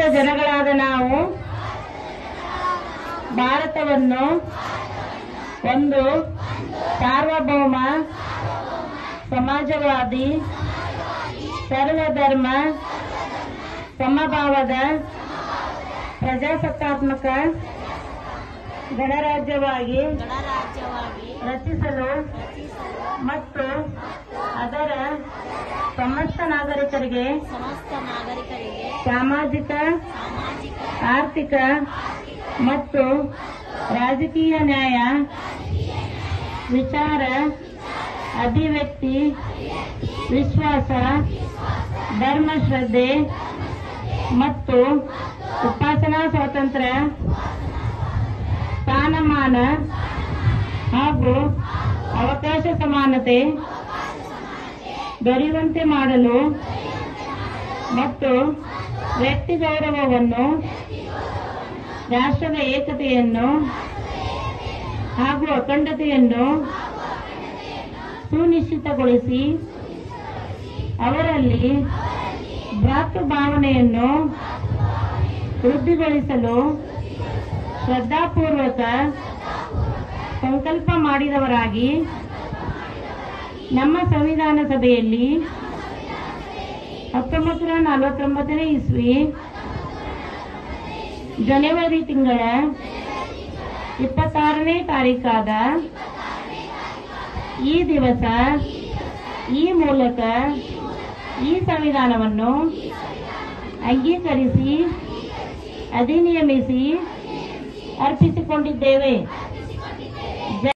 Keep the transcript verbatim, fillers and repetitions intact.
ಜನಗಳಾದ ನಾವು ಭಾರತವನ್ನು ಒಂದು ಸಾರ್ವಭೌಮ ಸಮಾಜವಾದಿ ಸರ್ವಧರ್ಮ ಸಮಭಾವದ ಪ್ರಜಾಸತ್ತಾತ್ಮಕ ಗಣರಾಜ್ಯವಾಗಿ ರಚಿಸಲು ಮತ್ತು ಅದರ ಸಮಸ್ತ ನಾಗರಿಕರಿಗೆ ಸಾಮಾಜಿಕ ಆರ್ಥಿಕ ಮತ್ತು ರಾಜಕೀಯ ನ್ಯಾಯ ವಿಚಾರ ಅಭಿವ್ಯಕ್ತಿ ವಿಶ್ವಾಸ ಧರ್ಮಶ್ರದ್ಧೆ ಮತ್ತು ಉಪಾಸನಾ ಸ್ವಾತಂತ್ರ್ಯ ಸ್ಥಾನಮಾನ ಹಾಗೂ ಅವಕಾಶ ಸಮಾನತೆ ದೊರೆಯುವಂತೆ ಮಾಡಲು ಮತ್ತು ವ್ಯಕ್ತಿ ಗೌರವವನ್ನು ರಾಷ್ಟ್ರದ ಏಕತೆಯನ್ನು ಹಾಗೂ ಅಖಂಡತೆಯನ್ನು ಸುನಿಶ್ಚಿತಗೊಳಿಸಿ ಅವರಲ್ಲಿ ಭ್ರಾತೃ ಭಾವನೆಯನ್ನು ವೃದ್ಧಿಗೊಳಿಸಲು ಶ್ರದ್ಧಾಪೂರ್ವಕ ಸಂಕಲ್ಪ ಮಾಡಿದವರಾಗಿ ನಮ್ಮ ಸಂವಿಧಾನ ಸಭೆಯಲ್ಲಿ ಹತ್ತೊಂಬತ್ತು ನೂರ ನಲವತ್ತೊಂಬತ್ತನೇ ಇಸ್ವಿ ಜನವರಿ ತಿಂಗಳ ಇಪ್ಪತ್ತಾರನೇ ತಾರೀಕಾದ ಈ ದಿವಸ ಈ ಮೂಲಕ ಈ ಸಂವಿಧಾನವನ್ನು ಅಂಗೀಕರಿಸಿ ಅಧಿನಿಯಮಿಸಿ ಅರ್ಪಿಸಿಕೊಂಡಿದ್ದೇವೆ.